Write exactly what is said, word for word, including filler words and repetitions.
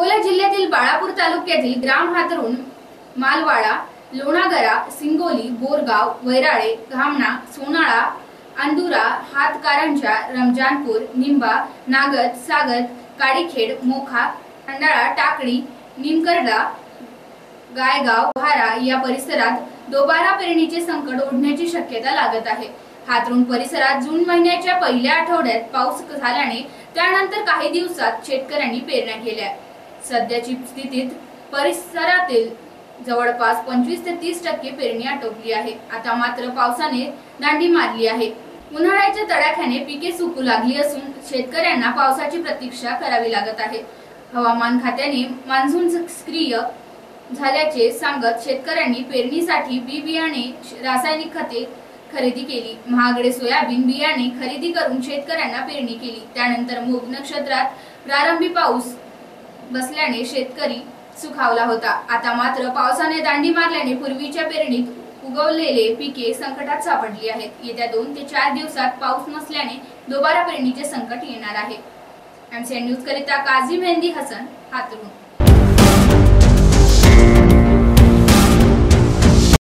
अकोला जिल्ह्यातील बाळापूर तालुक्यातील ग्राम हातरुण, मालवाडा, लोणागरा, सिंगोली, बोरगाव, वैराळे, घामणा, सोनाळा, अंदुरा, हातकारंजा, रमजानपूर, निंबा, नागद, सागत, काडीखेड, मोखा, खंडाळा, टाकळी, निमकरला, गायगाव, भारा या परिसरात दोबारा पेरणीचे संकट ओढण्याची शक्यता लागत आहे। हातरुण परिसरात जून महिन्याच्या पहिल्या आठवड्यात पाऊस झाल्याने त्यानंतर काही दिवसात शेतकऱ्यांनी पेरण्या केल्या। सध्याची स्थितीत परिसरातील जवळपास पंचवीस ते तीस टक्के पेरणी आटोपली आहे। आता मात्र पावसाने दांडी मारली आहे। उन्हाळ्याच्या तडाख्याने पिके सुकू लागली असून शेतकऱ्यांना पावसाची प्रतीक्षा करावी लागत आहे। हवामान खात्याने मान्सून सक्रिय झाल्याचे सांगत शेतकऱ्यांनी पेरणीसाठी बी बियाणे, रासायनिक खते खरेदी केली। महागडे सोयाबीन बियाणे खरेदी करून शेतकऱ्यांना पेरणी केली। त्यानंतर मूग नक्षत्रात प्रारंभी पाऊस बसल्याने शेतकरी सुखावला होता। आता मात्र पावसाने दांडी मारल्याने पूर्वीच्या पेरणीत उगवलेले पिके संकटात सापडली आहेत। येत्या दोन ते चार दिवसात पाऊस नसल्याने दोबारा पेरणीचे संकट येणार आहे। एमसीएन न्यूज करिता काझी मेहंदी हसन, हातरुण।